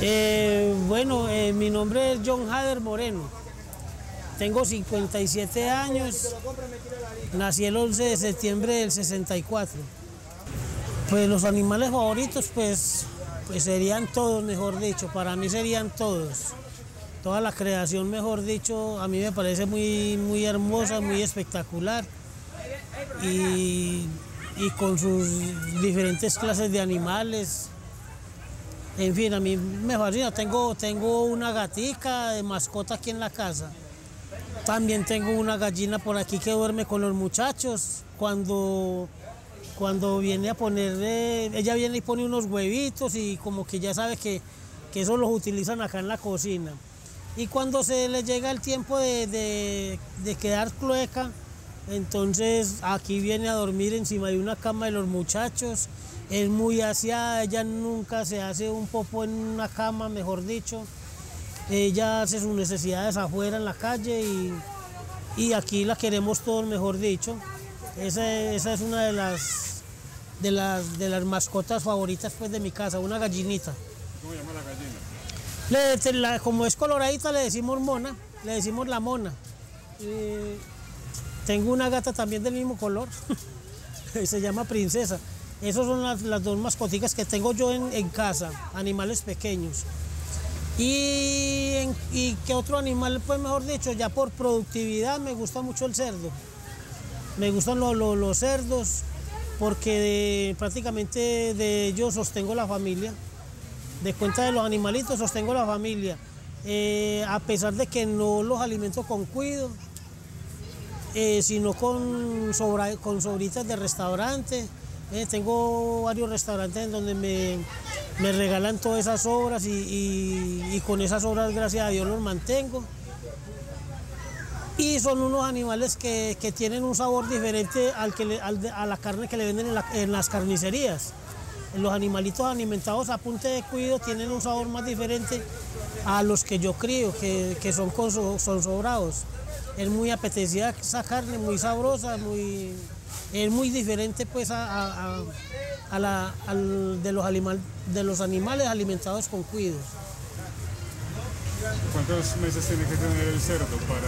Mi nombre es John Hader Moreno. Tengo 57 años. Nací el 11 de septiembre del 64. Pues los animales favoritos, pues serían todos, mejor dicho. Para mí serían todos. Toda la creación, mejor dicho, a mí me parece muy hermosa, muy espectacular. Y con sus diferentes clases de animales. En fin, a mí me fascina. Tengo una gatica de mascota aquí en la casa. También tengo una gallina por aquí que duerme con los muchachos. Cuando viene a ponerle, ella viene y pone unos huevitos y como que ya sabe que eso los utilizan acá en la cocina. Y cuando se le llega el tiempo de quedar clueca, entonces aquí viene a dormir encima de una cama de los muchachos. Es muy aseada, ella nunca se hace un popo en una cama, mejor dicho. Ella hace sus necesidades afuera en la calle y aquí la queremos todos, mejor dicho. Esa es una de las mascotas favoritas pues, de mi casa, una gallinita. ¿Cómo se llama la gallina? Como es coloradita le decimos mona, le decimos la mona. Tengo una gata también del mismo color, se llama Princesa. Esas son las dos mascoticas que tengo yo en casa, animales pequeños. Y qué otro animal, pues mejor dicho, ya por productividad me gusta mucho el cerdo. Me gustan los cerdos porque prácticamente de ellos sostengo la familia. De cuenta de los animalitos sostengo la familia. A pesar de que no los alimento con cuido, sino con sobritas de restaurante. Tengo varios restaurantes en donde me regalan todas esas sobras y con esas sobras, gracias a Dios, los mantengo. Y son unos animales que tienen un sabor diferente a la carne que le venden en las carnicerías. Los animalitos alimentados a punta de cuido tienen un sabor más diferente a los que yo crío, que son sobrados. Es muy apetecida esa carne, muy sabrosa, es muy diferente pues de los animales alimentados con cuidos. ¿Cuántos meses tiene que tener el cerdo para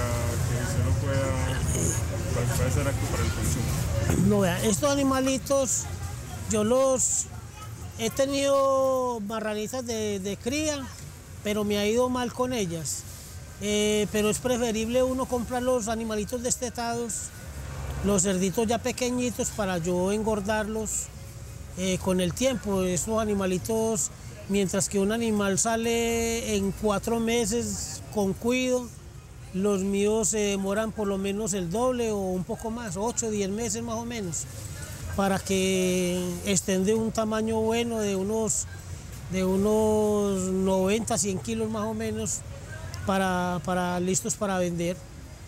que pueda ser apto para el consumo? No, vea, estos animalitos yo los he tenido marranitas de cría, pero me ha ido mal con ellas. Pero es preferible uno comprar los animalitos destetados, los cerditos ya pequeñitos, para yo engordarlos con el tiempo. Estos animalitos, mientras que un animal sale en 4 meses con cuido, los míos se demoran por lo menos el doble o un poco más, 8 o 10 meses más o menos, para que estén de un tamaño bueno de unos 90, 100 kilos más o menos, listos para vender.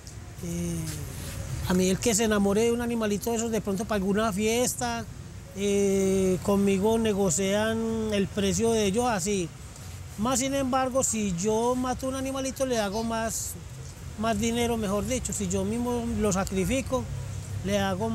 A mí el que se enamore de un animalito de esos de pronto para alguna fiesta, conmigo negocian el precio de ellos así. Más sin embargo, si yo mato un animalito le hago más dinero, mejor dicho. Si yo mismo lo sacrifico, le hago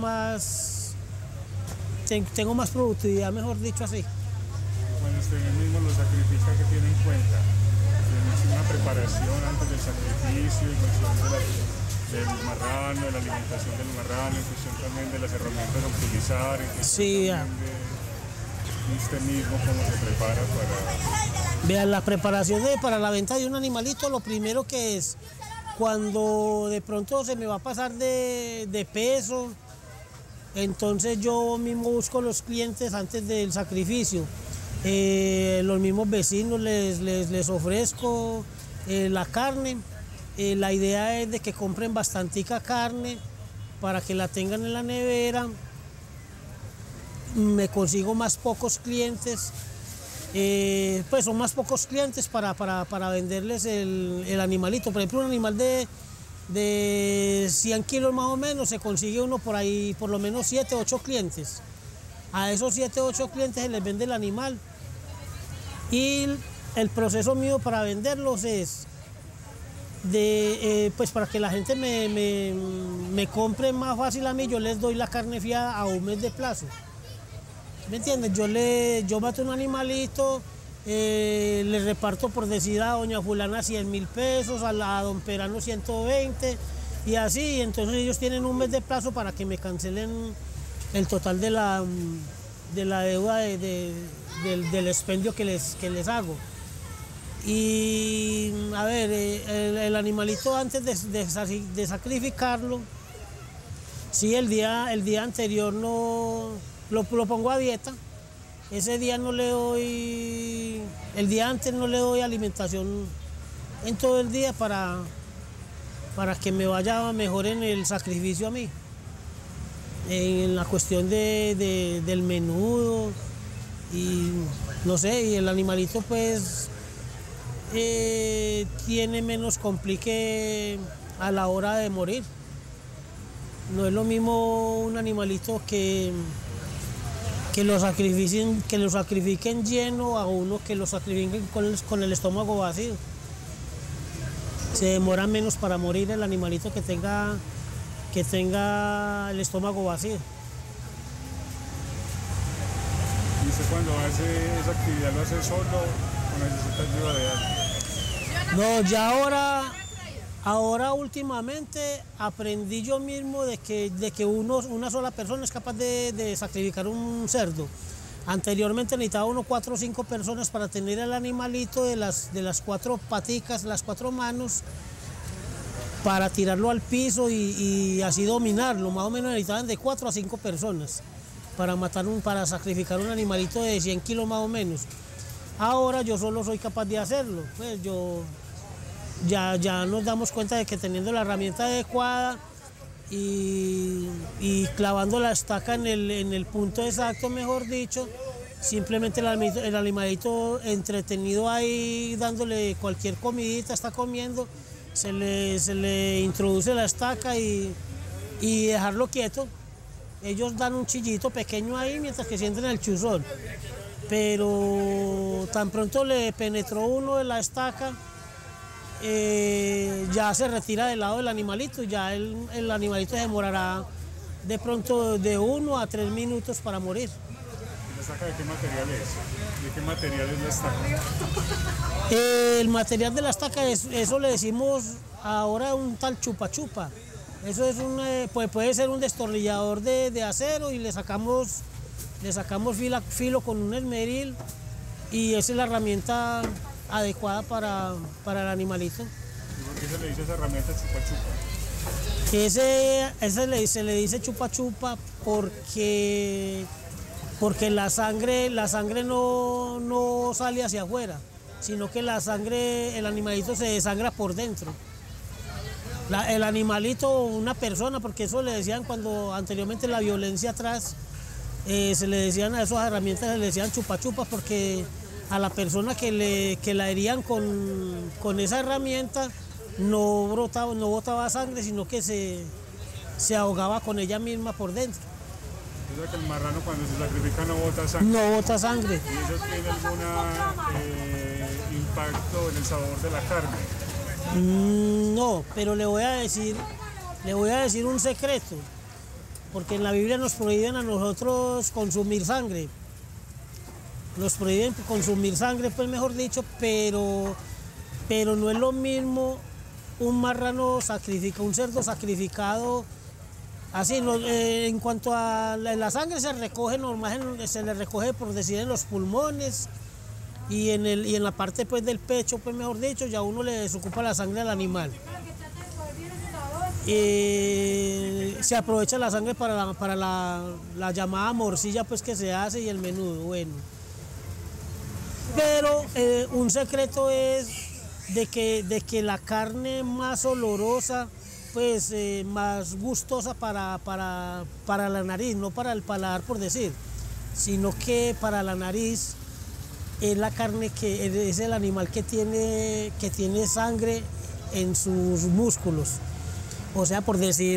tengo más productividad, mejor dicho así. Cuando usted mismo lo sacrifica, ¿qué tiene en cuenta? ¿Tiene una preparación antes del sacrificio, en cuestión del marrano, de la alimentación del marrano, en cuestión también de las herramientas a utilizar, en cuestión sí, de usted mismo cómo se prepara para...? Vean, la preparación para la venta de un animalito, lo primero que es, cuando de pronto se me va a pasar de peso, entonces yo mismo busco los clientes antes del sacrificio. Los mismos vecinos les ofrezco la carne. La idea es de que compren bastantica carne para que la tengan en la nevera. Me consigo más pocos clientes, pues son más pocos clientes para venderles el animalito. Por ejemplo, un animal de 100 kilos más o menos, se consigue uno por ahí, por lo menos 7 o 8 clientes. A esos 7 o 8 clientes se les vende el animal. Y el proceso mío para venderlos es pues para que la gente me compre más fácil a mí, yo les doy la carne fiada a un mes de plazo. ¿Me entiendes? Yo mato un animalito, le reparto por decir a doña fulana 100.000 pesos, a don Perano 120 y así, entonces ellos tienen un mes de plazo para que me cancelen el total de la deuda del expendio que les hago. Y a ver, el animalito antes de sacrificarlo, sí, el día anterior no lo pongo a dieta. Ese día no le doy, el día antes no le doy alimentación en todo el día para que me vaya mejor en el sacrificio a mí. En la cuestión del menudo y no sé, y el animalito pues tiene menos complique a la hora de morir. No es lo mismo un animalito que lo sacrifiquen lleno a uno que lo sacrifiquen con el estómago vacío. Se demora menos para morir el animalito que tenga el estómago vacío. ¿Y usted cuando hace esa actividad lo hace solo o necesita ayuda de alguien? No, ya ahora últimamente aprendí yo mismo de que una sola persona es capaz de sacrificar un cerdo. Anteriormente necesitaba uno 4 o 5 personas para tener el animalito de las 4 paticas, las 4 manos, para tirarlo al piso y así dominarlo. Más o menos necesitaban de 4 a 5 personas para sacrificar un animalito de 100 kilos más o menos. Ahora yo solo soy capaz de hacerlo. Pues ya nos damos cuenta de que teniendo la herramienta adecuada y clavando la estaca en el punto exacto, mejor dicho, simplemente el animalito entretenido ahí dándole cualquier comidita, está comiendo, se le introduce la estaca y dejarlo quieto. Ellos dan un chillito pequeño ahí mientras que sienten el chuzón, pero tan pronto le penetró uno de la estaca, ya se retira del lado del animalito, ya el animalito se demorará de pronto de 1 a 3 minutos para morir. ¿La estaca de qué material es? ¿De qué material es la estaca? El material de la estaca, eso le decimos ahora un tal chupa chupa. Eso es pues puede ser un destornillador de acero y le sacamos filo con un esmeril y esa es la herramienta adecuada para el animalito. ¿Y por qué se le dice esa herramienta chupa chupa? Se le dice chupa chupa porque la sangre no sale hacia afuera, sino que el animalito se desangra por dentro. El animalito, una persona, porque eso le decían cuando anteriormente la violencia atrás, se le decían a esas herramientas, se le decían chupa chupa porque a la persona que la herían con esa herramienta no botaba sangre, sino que se ahogaba con ella misma por dentro. O sea que el marrano cuando se sacrifica no bota sangre. No bota sangre. ¿Y eso tiene algún impacto en el sabor de la carne? No, pero le voy a decir un secreto, porque en la Biblia nos prohíben a nosotros consumir sangre. Nos prohíben consumir sangre, pues mejor dicho, pero no es lo mismo un marrano un cerdo sacrificado así. En cuanto a la sangre se recoge normal, se le recoge por decir en los pulmones y en la parte pues del pecho, pues mejor dicho, ya uno le desocupa la sangre al animal. Se aprovecha la sangre para la llamada morcilla pues que se hace y el menudo, bueno. Pero un secreto es de que la carne más olorosa, pues más gustosa para la nariz, no para el paladar por decir, sino que para la nariz es la carne que es el animal que tiene sangre en sus músculos. O sea, por decir,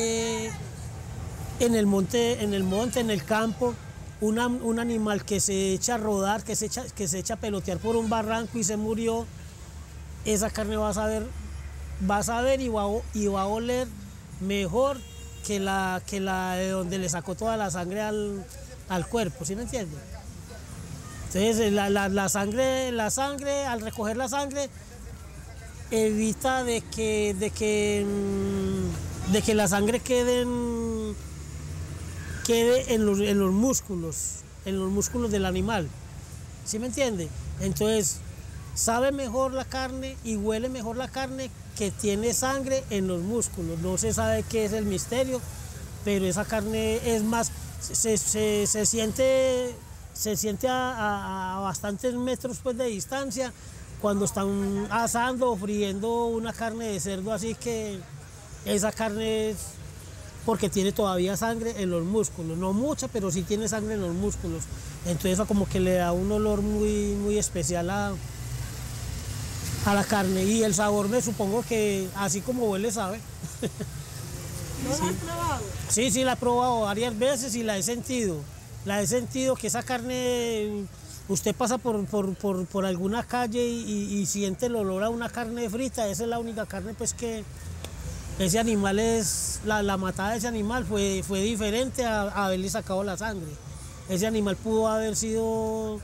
en el monte, en el campo, un animal que se echa a rodar, que se echa a pelotear por un barranco y se murió, esa carne va a saber y va a oler mejor que la de donde le sacó toda la sangre al cuerpo, ¿sí me entiende? Entonces la sangre, al recoger la sangre, evita de que la sangre quede en los músculos del animal. ¿Sí me entiende? Entonces, sabe mejor la carne y huele mejor la carne que tiene sangre en los músculos. No se sabe qué es el misterio, pero esa carne es más, se siente a bastantes metros pues, de distancia cuando están asando o friendo una carne de cerdo, así que esa carne es porque tiene todavía sangre en los músculos, no mucha, pero sí tiene sangre en los músculos. Entonces eso como que le da un olor muy, muy especial a la carne, y el sabor me supongo que así como huele sabe. ¿No la has probado? Sí, la he probado varias veces y la he sentido. La he sentido que esa carne, usted pasa por alguna calle y siente el olor a una carne frita. Esa es la única carne pues que ese animal es, la matada de ese animal fue diferente a haberle sacado la sangre. Ese animal pudo haber sido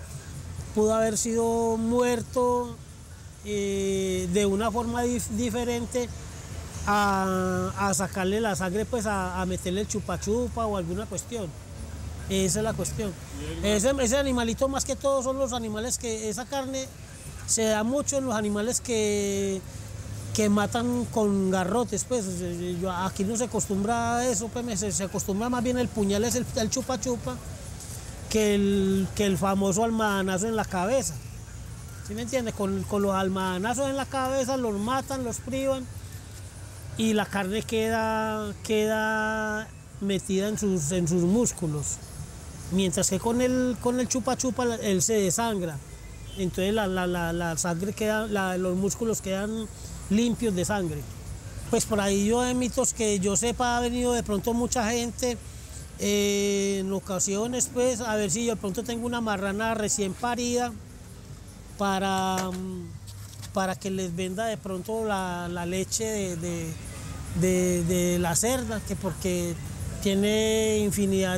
muerto de una forma diferente a sacarle la sangre, pues a meterle el chupa chupa o alguna cuestión. Esa es la cuestión. Ese animalito más que todo son los animales que esa carne se da mucho en los animales que matan con garrotes, pues aquí no se acostumbra a eso, pues se acostumbra más bien el puñal, es el chupa chupa, que el famoso almadanazo en la cabeza. ¿Sí me entiende? Con los almadanazos en la cabeza los matan, los privan y la carne queda metida en sus músculos. Mientras que con el chupa chupa él se desangra. Entonces la sangre queda, los músculos quedan limpios de sangre. Pues por ahí yo en mitos que yo sepa ha venido de pronto mucha gente en ocasiones, pues a ver si yo de pronto tengo una marrana recién parida para que les venda de pronto la leche de la cerda, que porque tiene infinidad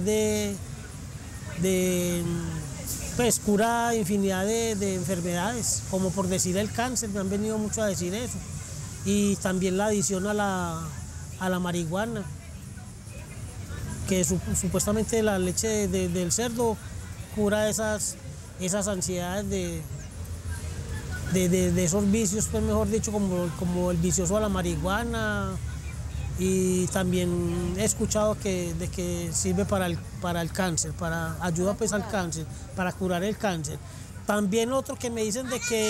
pues cura infinidad de enfermedades, como por decir el cáncer, me han venido mucho a decir eso, y también la adición a la marihuana, que supuestamente la leche del cerdo cura esas ansiedades de esos vicios, pues mejor dicho, como el vicioso a la marihuana. Y también he escuchado de que sirve para el cáncer, ayuda pues al cáncer, para curar el cáncer. También otro que me dicen de que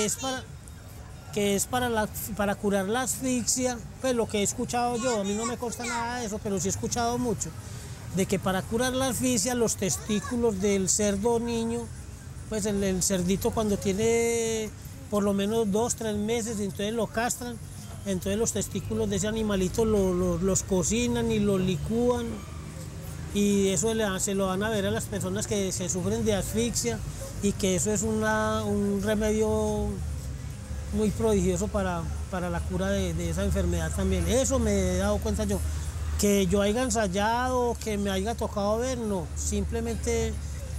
es para curar la asfixia, pues lo que he escuchado yo, a mí no me consta nada de eso, pero sí he escuchado mucho, de que para curar la asfixia los testículos del cerdo niño, pues el cerdito cuando tiene por lo menos 2 o 3 meses, entonces lo castran. Entonces los testículos de ese animalito los cocinan y los licúan, y eso se lo van a ver a las personas que se sufren de asfixia, y que eso es un remedio muy prodigioso para la cura de esa enfermedad también. Eso me he dado cuenta yo. Que yo haya ensayado, que me haya tocado ver, no. Simplemente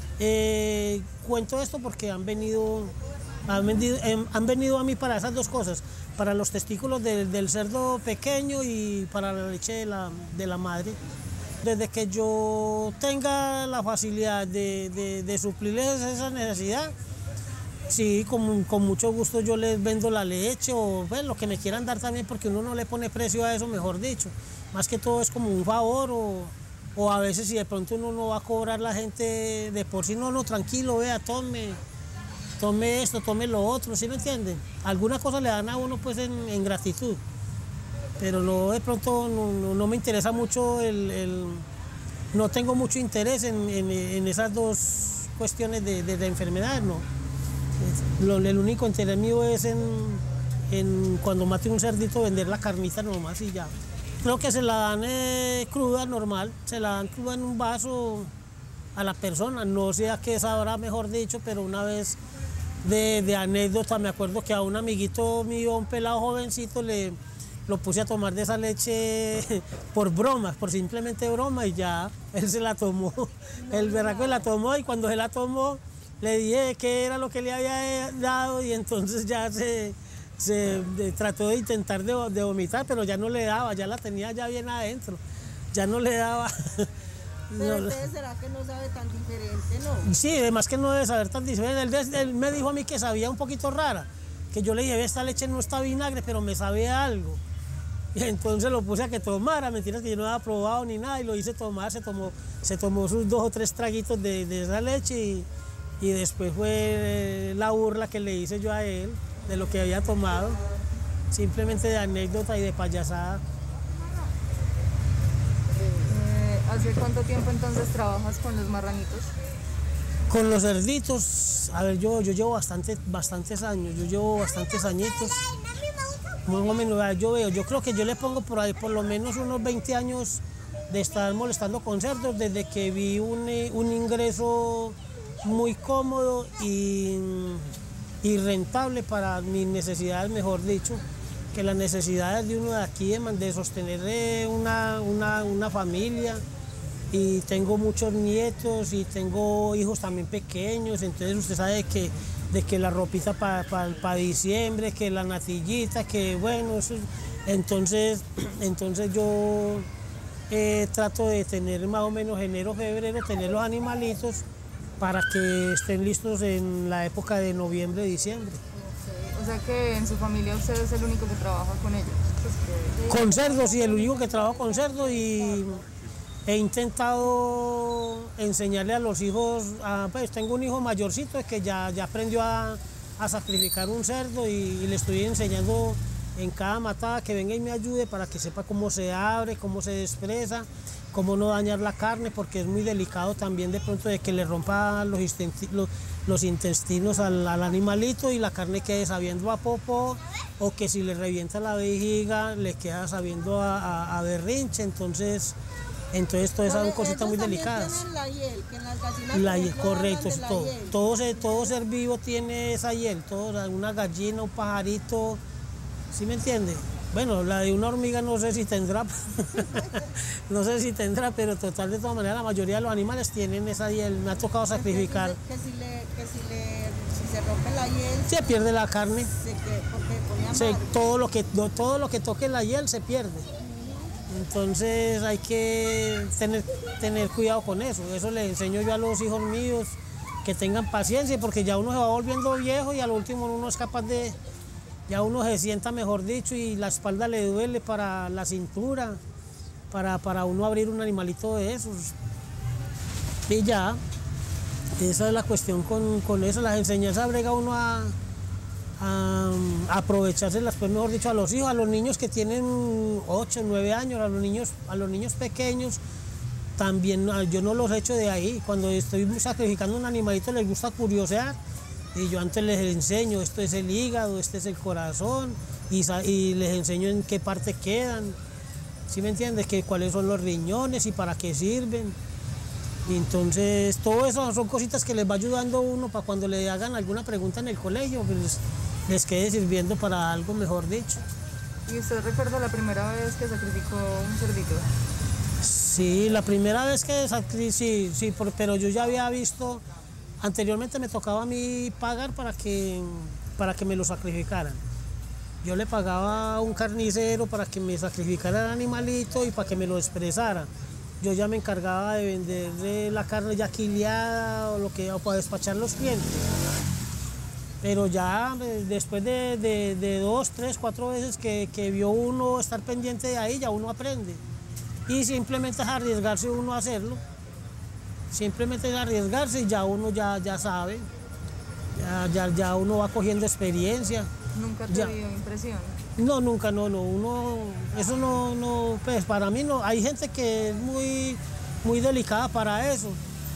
cuento esto porque han venido a mí para esas dos cosas, para los testículos del cerdo pequeño y para la leche de la madre. Desde que yo tenga la facilidad de suplirles esa necesidad, sí, con mucho gusto yo les vendo la leche o pues, lo que me quieran dar también, porque uno no le pone precio a eso, mejor dicho. Más que todo es como un favor, o a veces si de pronto uno no va a cobrar, la gente de por sí no, tranquilo, vea, tome esto, tome lo otro, ¿sí me entienden? Algunas cosas le dan a uno pues en gratitud, pero no, de pronto no me interesa mucho, no tengo mucho interés en esas dos cuestiones de enfermedades, no. El único interés mío es en cuando mate un cerdito vender la carnita nomás y ya. Creo que se la dan cruda, normal, se la dan cruda en un vaso a la persona, no sé a qué sabrá, mejor dicho, pero una vez de anécdota me acuerdo que a un amiguito mío, un pelado jovencito, lo puse a tomar de esa leche por broma, por simplemente broma, y ya él se la tomó, el berraco la tomó, y cuando se la tomó le dije qué era lo que le había dado y entonces ya trató de intentar de vomitar, pero ya no le daba, ya la tenía ya bien adentro, ya no le daba. Pero entonces, ¿será que no sabe tan diferente, no? Sí, además que no debe saber tan diferente. Él me dijo a mí que sabía un poquito rara, que yo le dije, esta leche no está vinagre, pero me sabe a algo. Y entonces lo puse a que tomara, mentiras que yo no había probado ni nada, y lo hice tomar, se tomó sus 2 o 3 traguitos de esa leche y después fue la burla que le hice yo a él de lo que había tomado, simplemente de anécdota y de payasada. ¿Hace cuánto tiempo entonces trabajas con los marranitos? Con los cerditos, a ver, yo llevo bastantes años, yo llevo bastantes añitos. Más o menos, yo creo que yo le pongo por ahí por lo menos unos 20 años de estar molestando con cerdos, desde que vi un ingreso muy cómodo y rentable para mis necesidades, mejor dicho, que las necesidades de uno de aquí de sostener una familia. Y tengo muchos nietos y tengo hijos también pequeños, entonces usted sabe de que la ropita para diciembre, que la natillita, que bueno, eso, entonces yo trato de tener más o menos enero, febrero, tener los animalitos para que estén listos en la época de noviembre, diciembre. O sea que en su familia usted es el único que trabaja con ellos. Con cerdos, sí, el único que trabaja con cerdos y he intentado enseñarle a los hijos, pues tengo un hijo mayorcito que ya aprendió a sacrificar un cerdo y le estoy enseñando en cada matada que venga y me ayude para que sepa cómo se abre, cómo se despresa, cómo no dañar la carne, porque es muy delicado también de pronto de que le rompa los intestinos al animalito y la carne quede sabiendo a popó, o que si le revienta la vejiga le queda sabiendo a berrinche, entonces todas esas son cositas muy delicadas. La hiel, que en las gallinas La hiel, correcto, hiel. todo ser vivo tiene esa hiel, una gallina, un pajarito, ¿sí me entiende? Bueno, la de una hormiga no sé si tendrá, no sé si tendrá, pero total, de todas maneras, la mayoría de los animales tienen esa hiel. Me ha tocado sacrificar. Si se rompe la hiel, se pierde la carne. Todo lo que toque la hiel se pierde. Entonces hay que tener cuidado con eso. Eso le enseño yo a los hijos míos, que tengan paciencia, porque ya uno se va volviendo viejo y al último uno es capaz de... Ya uno se sienta, mejor dicho, y la espalda le duele para la cintura, para uno abrir un animalito de esos. Y ya, esa es la cuestión con eso, las enseñanzas brega uno a aprovechárselas, pues mejor dicho, a los hijos, a los niños que tienen 8, 9 años, a los niños pequeños, también yo no los echo de ahí. Cuando estoy sacrificando un animalito les gusta curiosear. Y yo antes les enseño, esto es el hígado, este es el corazón, y les enseño en qué parte quedan, ¿sí me entiendes? Cuáles son los riñones y para qué sirven. Y entonces, todo eso son cositas que les va ayudando a uno para cuando le hagan alguna pregunta en el colegio, pues les quede sirviendo para algo, mejor dicho. ¿Y usted recuerda la primera vez que sacrificó un cerdito? Sí, la primera vez que sacrificé, sí, pero yo ya había visto... Anteriormente me tocaba a mí pagar para que me lo sacrificaran. Yo le pagaba a un carnicero para que me sacrificara el animalito y para que me lo expresara. Yo ya me encargaba de venderle la carne ya quileada o para despachar los clientes. Pero ya después de 2, 3, 4 veces que vio uno estar pendiente de ahí, ya uno aprende. Y simplemente es arriesgarse uno a hacerlo. Simplemente es arriesgarse y ya uno ya sabe, ya uno va cogiendo experiencia. ¿Nunca te dio impresión? No, nunca, no, eso no, pues para mí no, hay gente que es muy delicada para eso,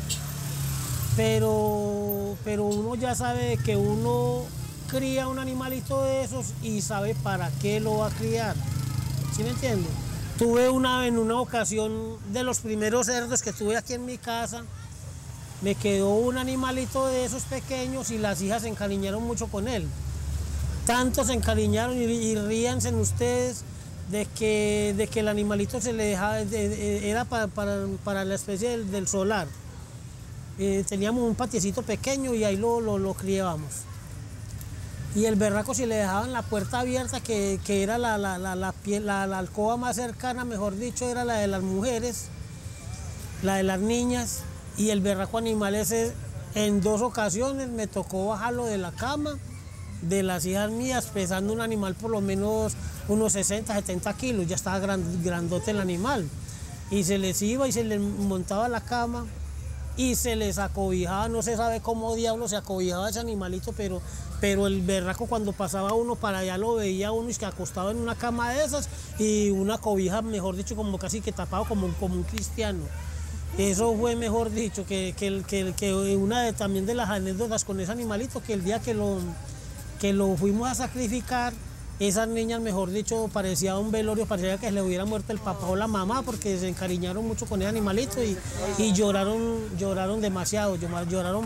pero uno ya sabe que uno cría un animalito de esos y sabe para qué lo va a criar, ¿sí me entiende? Tuve en una ocasión, de los primeros cerdos que tuve aquí en mi casa, me quedó un animalito de esos pequeños y las hijas se encariñaron mucho con él. Tanto se encariñaron y ríanse en ustedes de que el animalito se le dejaba, era para la especie del solar. teníamos un patiecito pequeño y ahí lo criábamos. Y el berraco, si le dejaban la puerta abierta, que era la alcoba más cercana, mejor dicho, era la de las mujeres, la de las niñas, y el berraco animal ese, en 2 ocasiones me tocó bajarlo de la cama de las hijas mías, pesando un animal por lo menos unos 60, 70 kilos, ya estaba grandote el animal. Y se les iba y se les montaba a la cama y se les acobijaba, no se sabe cómo diablo se acobijaba ese animalito, pero el berraco cuando pasaba uno para allá lo veía uno y que acostado en una cama de esas y una cobija, mejor dicho, como casi que tapado como un cristiano. Eso fue, mejor dicho, que una también de las anécdotas con ese animalito, que el día que lo fuimos a sacrificar, esas niñas, mejor dicho, parecía un velorio, parecía que le hubiera muerto el papá o la mamá, porque se encariñaron mucho con ese animalito y lloraron demasiado, lloraron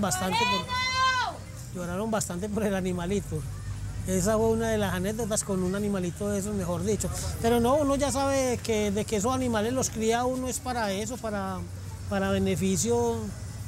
bastante por el animalito. Esa fue una de las anécdotas con un animalito de esos, mejor dicho. Pero no, uno ya sabe de que esos animales los cría uno es para eso, para beneficio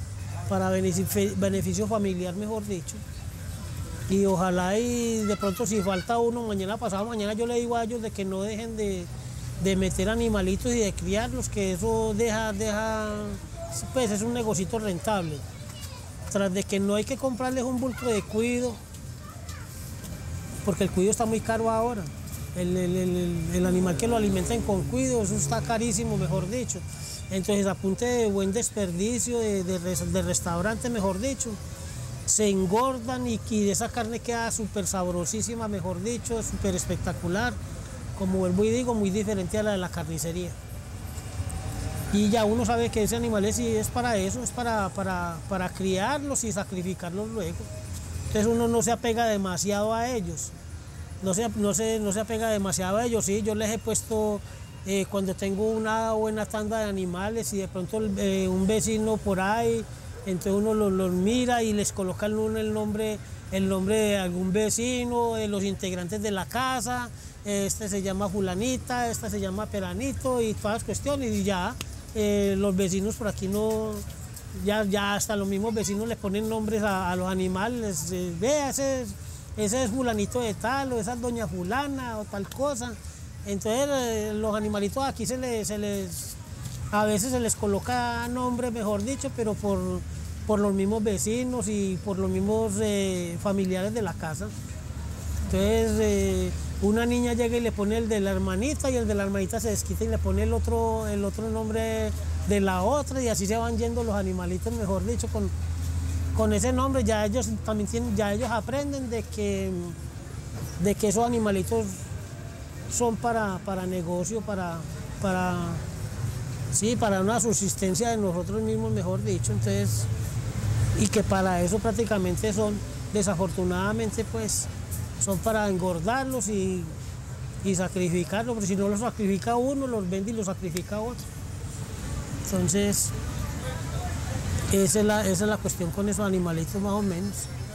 familiar, mejor dicho. Y ojalá y de pronto si falta uno, mañana pasado mañana yo le digo a ellos de que no dejen de meter animalitos y de criarlos, que eso pues es un negocito rentable. Tras de que no hay que comprarles un bulto de cuido, porque el cuido está muy caro ahora. El animal que lo alimenten con cuido, eso está carísimo, mejor dicho. Entonces, a punta de buen desperdicio, de restaurante, mejor dicho, se engordan y esa carne queda súper sabrosísima, mejor dicho, súper espectacular, como vuelvo y digo, muy diferente a la de la carnicería. Y ya uno sabe que ese animal es para eso, es para criarlos y sacrificarlos luego. Entonces uno no se apega demasiado a ellos, no se apega demasiado a ellos. Sí, yo les he puesto, cuando tengo una buena tanda de animales y de pronto un vecino por ahí, entonces uno los mira y les colocan uno el nombre de algún vecino, de los integrantes de la casa, este se llama fulanita, esta se llama peranito y todas las cuestiones, y ya los vecinos por aquí no, ya hasta los mismos vecinos les ponen nombres a los animales, vea, ese es fulanito de tal, o esa es doña fulana o tal cosa. Entonces los animalitos aquí a veces se les coloca nombre, mejor dicho, pero por los mismos vecinos y por los mismos familiares de la casa. Entonces una niña llega y le pone el de la hermanita y el de la hermanita se desquita y le pone el otro nombre de la otra, y así se van yendo los animalitos, mejor dicho, con ese nombre. Ya ellos también ellos aprenden de que esos animalitos son para negocio, para una subsistencia de nosotros mismos, mejor dicho. Entonces, y que para eso prácticamente son, desafortunadamente, pues, son para engordarlos y sacrificarlos, porque si no los sacrifica uno, los vende y los sacrifica otro. Entonces, esa es la cuestión con esos animalitos, más o menos.